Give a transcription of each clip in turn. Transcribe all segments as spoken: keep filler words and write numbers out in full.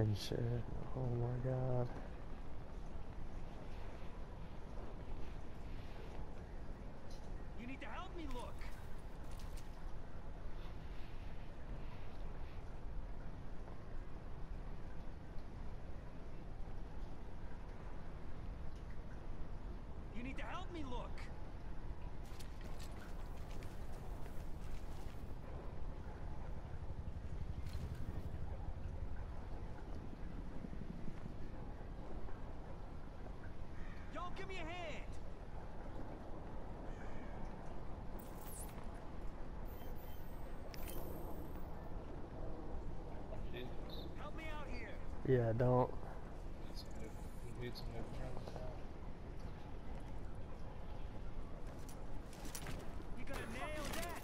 and shit. Oh my god. You need to help me look. You need to help me look. Y'all give me a hand. Jesus. Help me out here. Yeah, don't. Need some new, we need some new friends now. You gonna nail that?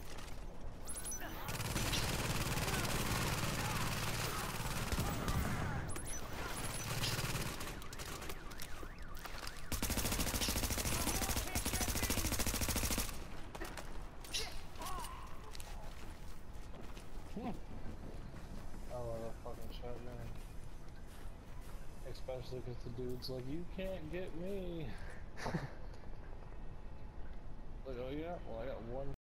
I love a fucking shotgun. Especially because the dude's like, you can't get me. Like, oh yeah? Well, I got one